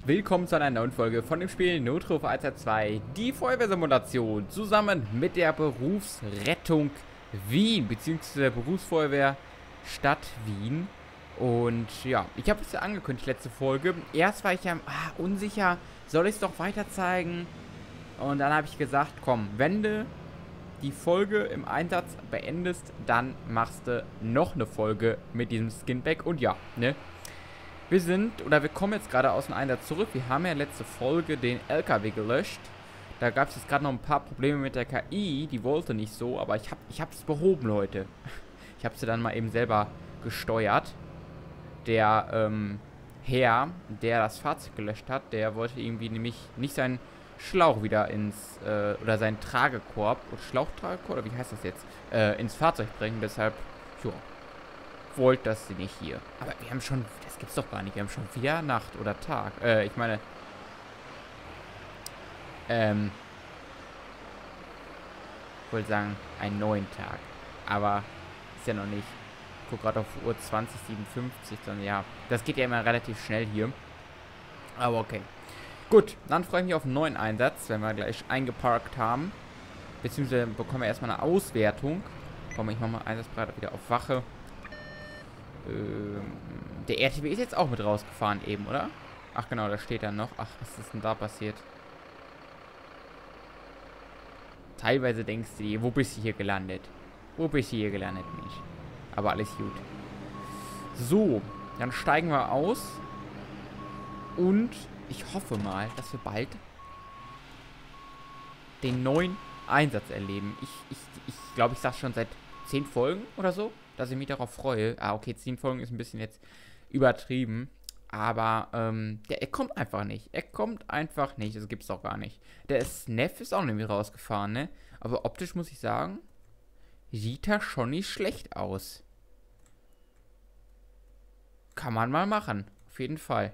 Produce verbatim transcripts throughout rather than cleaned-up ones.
Willkommen zu einer neuen Folge von dem Spiel Notruf eins eins zwei, die Feuerwehrsimulation, zusammen mit der Berufsrettung Wien, beziehungsweise der Berufsfeuerwehr Stadt Wien. Und ja, ich habe es ja angekündigt, letzte Folge. Erst war ich ja ah, unsicher, soll ich es doch weiter zeigen? Und dann habe ich gesagt, komm, wenn du die Folge im Einsatz beendest, dann machst du noch eine Folge mit diesem Skinback. Und ja, ne? Wir sind, oder wir kommen jetzt gerade aus dem Einsatz zurück. Wir haben ja letzte Folge den L K W gelöscht. Da gab es jetzt gerade noch ein paar Probleme mit der K I. Die wollte nicht so, aber ich habe ich es behoben, Leute. Ich habe sie dann mal eben selber gesteuert. Der ähm, Herr, der das Fahrzeug gelöscht hat, der wollte irgendwie nämlich nicht seinen Schlauch wieder ins, äh, oder seinen Tragekorb, oder Schlauchtragekorb, oder wie heißt das jetzt, äh, ins Fahrzeug bringen. Deshalb, ja, wollte das sie nicht hier. Aber wir haben schon, das gibt's doch gar nicht, wir haben schon wieder Nacht oder Tag. Äh, ich meine, ähm, ich wollte sagen, einen neuen Tag. Aber ist ja noch nicht. Ich gucke gerade auf Uhr zwanzig siebenundfünfzig, dann ja. Das geht ja immer relativ schnell hier. Aber okay. Gut, dann freue ich mich auf einen neuen Einsatz, wenn wir gleich eingeparkt haben. Beziehungsweise bekommen wir erstmal eine Auswertung. Komm, ich mache mal Einsatzbereit wieder auf Wache. Ähm, der R T W ist jetzt auch mit rausgefahren eben, oder? Ach genau, da steht dann noch. Ach, was ist denn da passiert? Teilweise denkst du dir, wo bist du hier gelandet? Wo bist du hier gelandet, Mensch? Aber alles gut. So, dann steigen wir aus. Und ich hoffe mal, dass wir bald den neuen Einsatz erleben. Ich ich, ich glaube, ich sage schon seit zehn Folgen oder so, dass ich mich darauf freue. Ah, okay, zehn Folgen ist ein bisschen jetzt übertrieben. Aber, ähm, der, er kommt einfach nicht. Er kommt einfach nicht. Das gibt's doch gar nicht. Der Snef ist auch nämlich rausgefahren, ne? Aber optisch muss ich sagen, sieht er schon nicht schlecht aus. Kann man mal machen. Auf jeden Fall.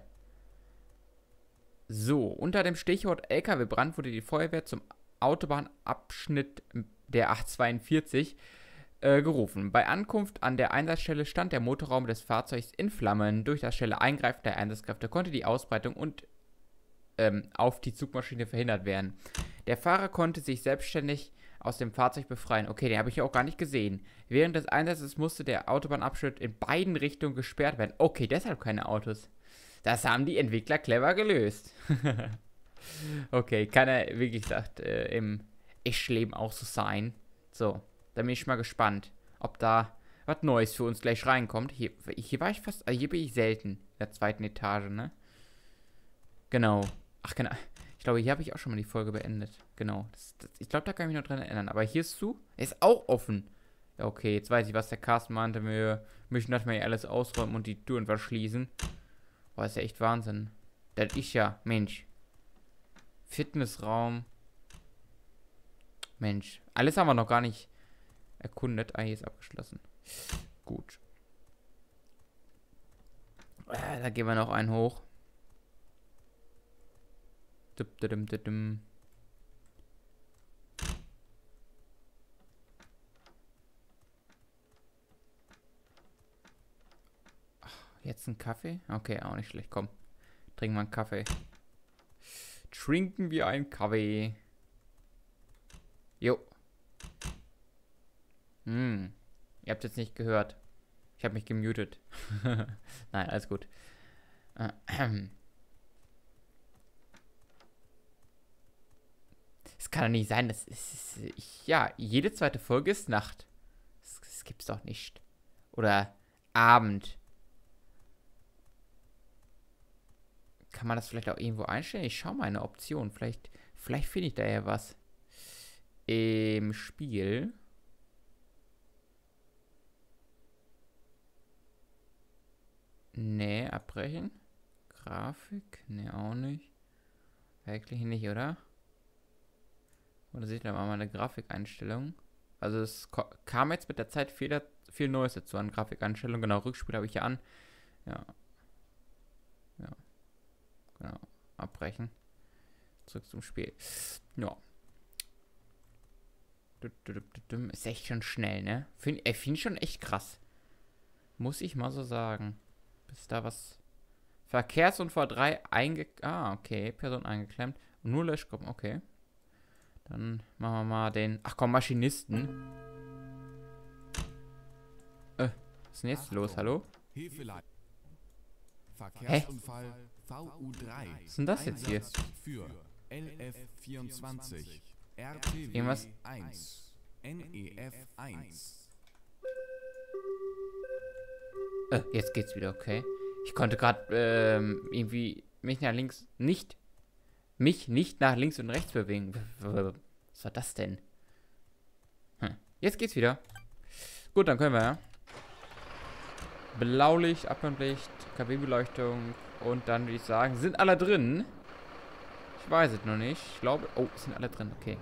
So, unter dem Stichwort L K W-Brand wurde die Feuerwehr zum Autobahnabschnitt der achthundertzweiundvierzig äh, gerufen. Bei Ankunft an der Einsatzstelle stand der Motorraum des Fahrzeugs in Flammen. Durch das schnelle Eingreifen der Einsatzkräfte konnte die Ausbreitung und ähm, auf die Zugmaschine verhindert werden. Der Fahrer konnte sich selbstständig aus dem Fahrzeug befreien. Okay, den habe ich ja auch gar nicht gesehen. Während des Einsatzes musste der Autobahnabschnitt in beiden Richtungen gesperrt werden. Okay, deshalb keine Autos. Das haben die Entwickler clever gelöst. Okay, kann er, wie gesagt, äh, im Echtleben auch so sein. So, da bin ich mal gespannt, ob da was Neues für uns gleich reinkommt. Hier, hier war ich fast, hier bin ich selten. In der zweiten Etage, ne? Genau. Ach, genau. Ich glaube, hier habe ich auch schon mal die Folge beendet. Genau. Das, das, ich glaube, da kann ich mich noch dran erinnern. Aber hier ist zu. Er ist auch offen. Ja, okay, jetzt weiß ich, was der Carsten meinte. Wir möchten das mal hier alles ausräumen und die Türen verschließen. Boah, ist ja echt Wahnsinn. Das ist ja, Mensch. Fitnessraum. Mensch. Alles haben wir noch gar nicht erkundet. Ah, hier ist abgeschlossen. Gut. Äh, da gehen wir noch einen hoch. Dum, dum, dum, dum. Jetzt ein Kaffee? Okay, auch nicht schlecht. Komm, trinken wir einen Kaffee. Trinken wir einen Kaffee. Jo. Hm. Ihr habt jetzt nicht gehört. Ich habe mich gemutet. Nein, alles gut. Es kann doch nicht sein, dass es, ich, ja, jede zweite Folge ist Nacht. Das, das gibt's doch nicht. Oder Abend. Kann man das vielleicht auch irgendwo einstellen? Ich schau mal eine Option. Vielleicht, vielleicht finde ich da ja was. Im Spiel. Nee, abbrechen. Grafik? Nee, auch nicht. Wirklich nicht, oder? Oder sehe ich da mal eine Grafikeinstellung? Also es kam jetzt mit der Zeit viel, viel Neues dazu an Grafikeinstellungen. Genau, Rückspiel habe ich hier an. Ja. Ja. Genau. Abbrechen. Zurück zum Spiel. Ja. Ist echt schon schnell, ne? Find, ich finde schon echt krass. Muss ich mal so sagen. Bis da was Verkehrsunfall drei einge... Ah, okay. Person eingeklemmt. Und nur Löschgruppen, okay. Dann machen wir mal den... Ach komm, Maschinisten. Äh, was ist denn jetzt los? Hallo? Verkehrsunfall V U drei. Was ist denn das jetzt hier? Für L F vierundzwanzig, R T W Irgendwas? eins, N E F eins. Äh, jetzt geht's wieder, okay. Ich konnte gerade ähm, irgendwie mich nach links nicht... Mich nicht nach links und rechts bewegen. Was war das denn? Hm. Jetzt geht's wieder. Gut, dann können wir ja. Blaulicht, Abbrandlicht, Kabinenbeleuchtung und dann würde ich sagen, sind alle drin? Ich weiß es noch nicht. Ich glaube... Oh, sind alle drin, okay.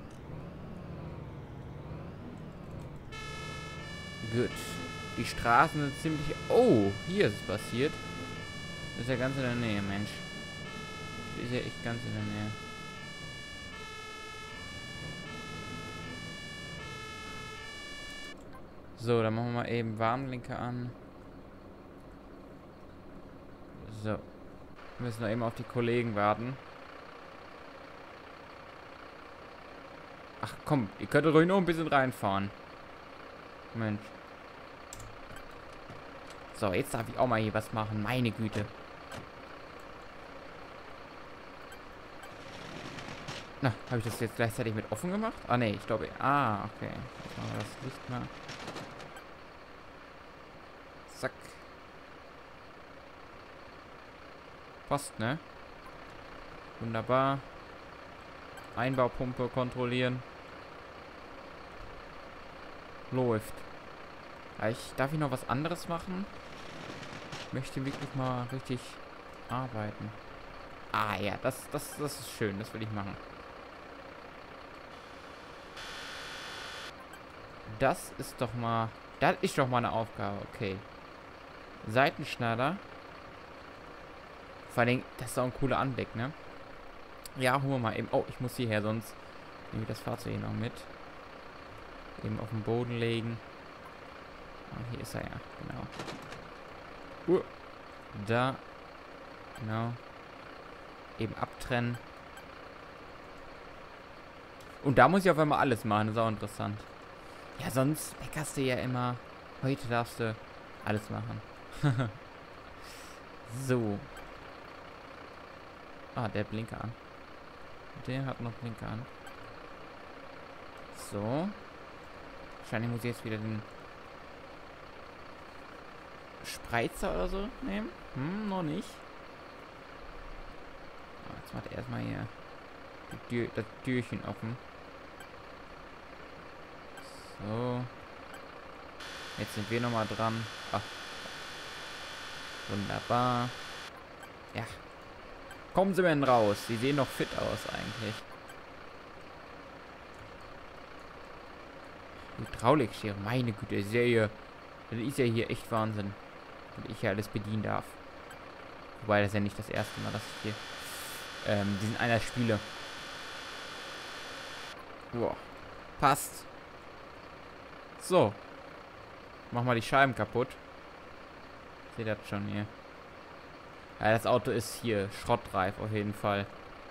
Gut. Die Straßen sind ziemlich... Oh, hier ist es passiert. Das ist ja ganz in der Nähe, Mensch. Das ist ja echt ganz in der Nähe. So, dann machen wir mal eben Warnblinker an. So. Wir müssen noch eben auf die Kollegen warten. Ach komm, ihr könnt ruhig noch ein bisschen reinfahren. Mensch. So, jetzt darf ich auch mal hier was machen. Meine Güte. Na, habe ich das jetzt gleichzeitig mit offen gemacht? Ah, nee, ich glaube... Ah, okay. Jetzt machen wir das Licht mal. Zack. Passt, ne? Wunderbar. Einbaupumpe kontrollieren. Läuft. Ja, ich, darf ich noch was anderes machen? Ich möchte wirklich mal richtig arbeiten. Ah ja, das, das, das ist schön. Das will ich machen. Das ist doch mal... Das ist doch mal eine Aufgabe. Okay. Seitenschneider. Vor allem, das ist auch ein cooler Anblick, ne? Ja, holen wir mal eben... Oh, ich muss hierher, sonst nehme ich das Fahrzeug hier noch mit. Eben auf den Boden legen. Ah, hier ist er ja, genau. Uh, da. Genau. Eben abtrennen. Und da muss ich auf einmal alles machen, das ist auch interessant. Ja, sonst meckerst du ja immer. Heute darfst du alles machen. So. Ah, der Blinker an. Der hat noch Blinker an. So. Wahrscheinlich muss ich jetzt wieder den Spreizer oder so nehmen. Hm, noch nicht. Ah, jetzt macht er erstmal hier die Tür, das Türchen offen. So. Jetzt sind wir nochmal dran. Ach. Wunderbar. Ja. Kommen Sie denn raus? Sie sehen doch fit aus eigentlich. Hydraulikschere, meine Güte, ist ja hier, das ist ja hier echt Wahnsinn. Und ich ja alles bedienen darf. Wobei das ja nicht das erste Mal, dass ich hier ähm, diesen einer spiele. Boah. Passt. So. Mach mal die Scheiben kaputt. Seht ihr das schon hier? Ja, das Auto ist hier schrottreif auf jeden Fall.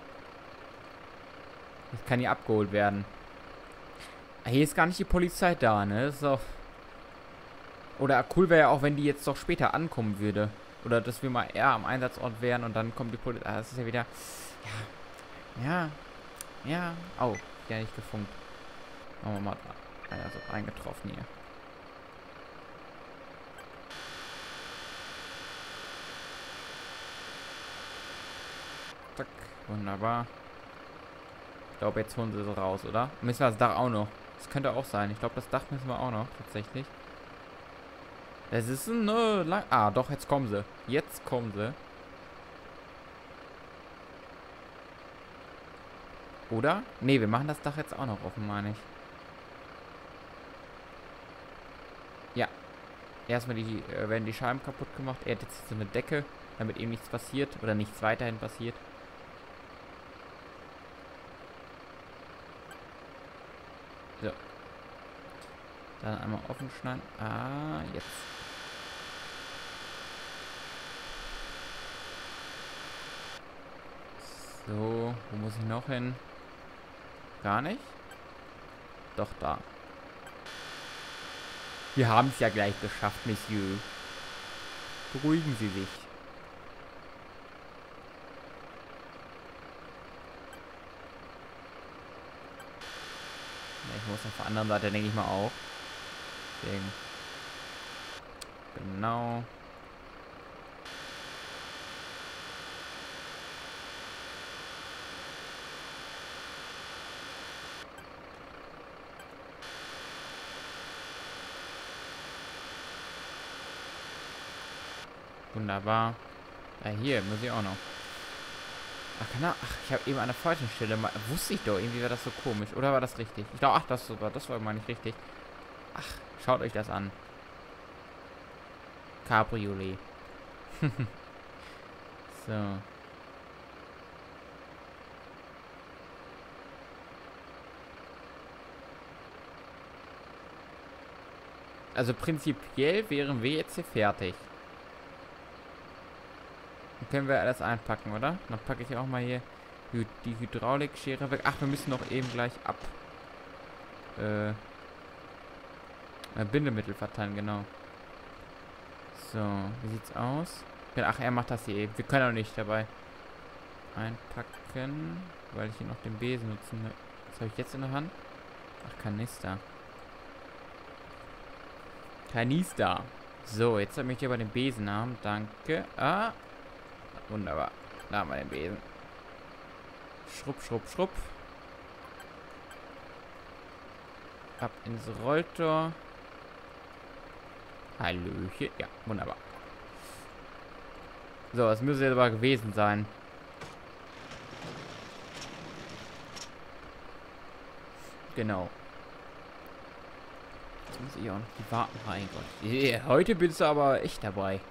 Das kann hier abgeholt werden. Hier ist gar nicht die Polizei da, ne? Das ist auch... Oder cool wäre ja auch, wenn die jetzt doch später ankommen würde. Oder dass wir mal eher am Einsatzort wären und dann kommt die Polizei. Ah, das ist ja wieder... Ja. Ja. Ja. Oh, ja, nicht gefunkt. Machen wir mal da. Also eingetroffen hier. Zack. Wunderbar. Ich glaube, jetzt holen sie so raus, oder? Müssen wir das Dach auch noch. Das könnte auch sein. Ich glaube, das Dach müssen wir auch noch, tatsächlich. Das ist ein äh, lang... Ah, doch, jetzt kommen sie. Jetzt kommen sie. Oder? Ne, wir machen das Dach jetzt auch noch offen, meine ich. Ja. Erstmal die, äh, werden die Scheiben kaputt gemacht. Er hat jetzt so eine Decke, damit eben nichts passiert. Oder nichts weiterhin passiert. So. Dann einmal offen schneiden. Ah, jetzt. So, wo muss ich noch hin? Gar nicht? Doch, da. Wir haben es ja gleich geschafft, Monsieur. Beruhigen Sie sich. Ich muss auf der anderen Seite, denke ich mal, auch. Deswegen. Genau. Wunderbar. Ja, hier muss ich auch noch. Ach, kann er, ach, ich habe eben an der falschen Stelle mal. Wusste ich doch, irgendwie war das so komisch. Oder war das richtig? Ich glaube, ach, das war, das war mal nicht richtig. Ach, schaut euch das an. Cabriolet. So. Also prinzipiell wären wir jetzt hier fertig. Dann können wir alles einpacken, oder? Dann packe ich auch mal hier die Hydraulikschere weg. Ach, wir müssen noch eben gleich ab. Äh, Bindemittel verteilen, genau. So, wie sieht's aus? Ach, er macht das hier eben. Wir können auch nicht dabei einpacken, weil ich hier noch den Besen nutzen will. Was habe ich jetzt in der Hand? Ach, Kanister. Kanister. So, jetzt möchte ich aber den Besen haben. Danke. Ah. Wunderbar. Da haben wir den Besen. Schrupp, schrupp, schrupp. Ab ins Rolltor. Hallöchen. Ja, wunderbar. So, das müsste jetzt aber gewesen sein. Genau. Jetzt muss ich auch noch die warten. Mein Gott. Yeah, heute bist du aber echt dabei.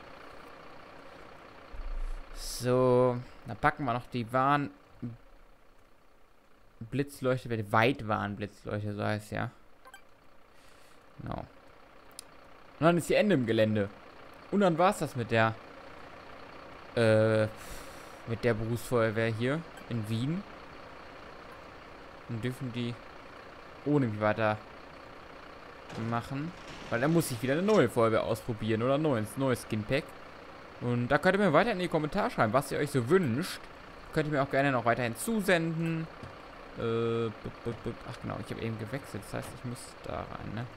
So, dann packen wir noch die Warn... Blitzleuchte, die Weitwarnblitzleuchte, so heißt ja. Genau. Und dann ist hier Ende im Gelände. Und dann war es das mit der äh, mit der Berufsfeuerwehr hier in Wien. Dann dürfen die ohne mich weiter machen. Weil dann muss ich wieder eine neue Feuerwehr ausprobieren oder ein neues, neues Skinpack. Und da könnt ihr mir weiter in die Kommentare schreiben, was ihr euch so wünscht. Könnt ihr mir auch gerne noch weiterhin zusenden. Äh, ach genau, ich habe eben gewechselt. Das heißt, ich muss da rein, ne?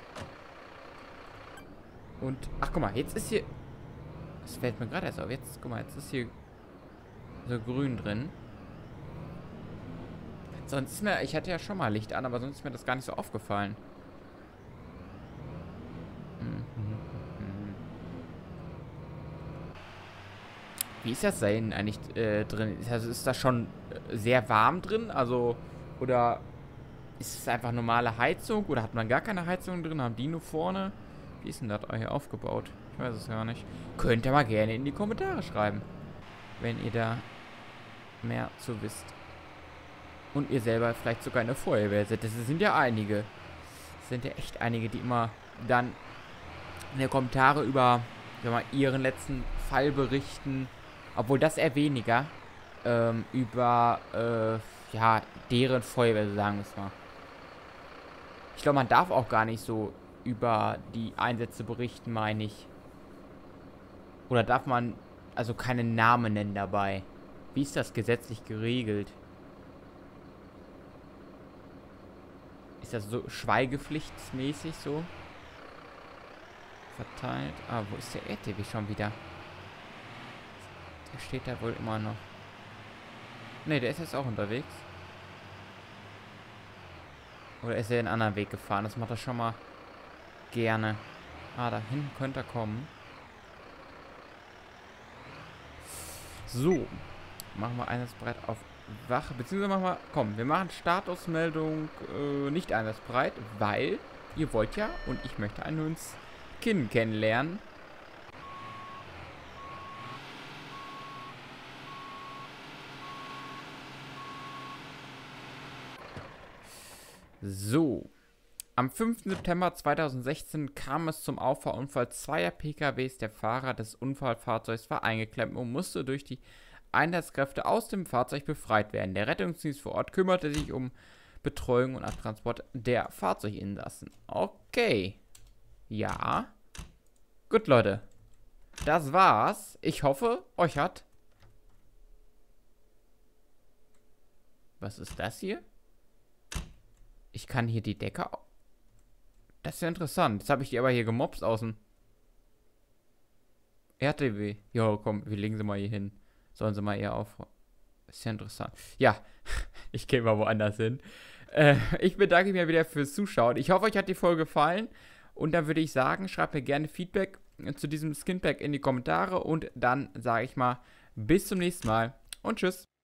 Und, ach guck mal, jetzt ist hier... Das fällt mir gerade erst auf. Jetzt, guck mal, jetzt ist hier so grün drin. Sonst ist mir... Ich hatte ja schon mal Licht an, aber sonst ist mir das gar nicht so aufgefallen. Wie ist das denn eigentlich äh, drin? Also ist das schon sehr warm drin? Also, oder ist es einfach normale Heizung? Oder hat man gar keine Heizung drin? Haben die nur vorne? Wie ist denn das hier aufgebaut? Ich weiß es gar nicht. Könnt ihr mal gerne in die Kommentare schreiben, wenn ihr da mehr zu wisst. Und ihr selber vielleicht sogar eine Feuerwehr seid. Das sind ja einige. Das sind ja echt einige, die immer dann in den Kommentare über, sag mal, ihren letzten Fall berichten. Obwohl das eher weniger ähm, über äh, ja, deren Feuerwehr, sagen wir es mal. Ich glaube, man darf auch gar nicht so über die Einsätze berichten, meine ich. Oder darf man also keinen Namen nennen dabei? Wie ist das gesetzlich geregelt? Ist das so schweigepflichtsmäßig so verteilt? Ah, wo ist der R T W schon wieder? Der steht da wohl immer noch. Ne, der ist jetzt auch unterwegs. Oder ist er einen anderen Weg gefahren? Das macht er schon mal gerne. Ah, da hinten könnte er kommen. So. Machen wir einsatzbereit auf Wache. Beziehungsweise machen wir... Komm, wir machen Statusmeldung äh, nicht einsatzbereit, weil ihr wollt ja und ich möchte einen uns Kind kennenlernen. So, am fünften September zweitausendsechzehn kam es zum Auffahrunfall zweier P K Ws. Der Fahrer des Unfallfahrzeugs war eingeklemmt und musste durch die Einsatzkräfte aus dem Fahrzeug befreit werden. Der Rettungsdienst vor Ort kümmerte sich um Betreuung und Abtransport der Fahrzeuginsassen. Okay. Ja. Gut, Leute. Das war's. Ich hoffe, euch hat... Was ist das hier? Ich kann hier die Decke... Das ist ja interessant. Jetzt habe ich die aber hier gemobst außen. R T W. Jo, komm, wir legen sie mal hier hin. Sollen sie mal eher aufräumen. Ist ja interessant. Ja, ich gehe mal woanders hin. Äh, ich bedanke mich wieder fürs Zuschauen. Ich hoffe, euch hat die Folge gefallen. Und dann würde ich sagen, schreibt mir gerne Feedback zu diesem Skinpack in die Kommentare. Und dann sage ich mal, bis zum nächsten Mal und tschüss.